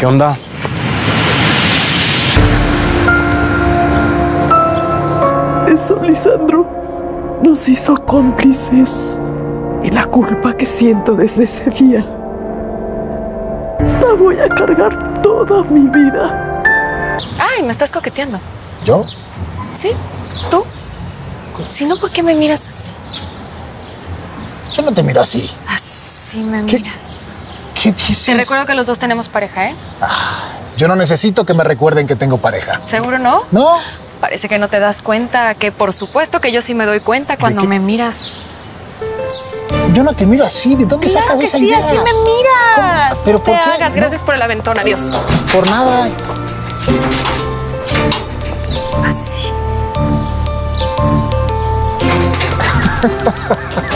¿Qué onda? Eso, Lisandro, nos hizo cómplices. Y la culpa que siento desde ese día la voy a cargar toda mi vida. Ay, me estás coqueteando. ¿Yo? ¿Sí? ¿Tú? Si no, ¿por qué me miras así? Yo no te miro así. Así me miras. ¿Qué dices? Te recuerdo que los dos tenemos pareja, ¿eh? Yo no necesito que me recuerden que tengo pareja. ¿Seguro no? No. Parece que no te das cuenta, que por supuesto que yo sí me doy cuenta cuando me miras. Yo no te miro así. ¿De dónde Claro sacas que esa sí, idea? así me miras. ¿Cómo? ¿Pero no te por qué? hagas. No. Gracias por el aventón. Adiós. Por nada. Así.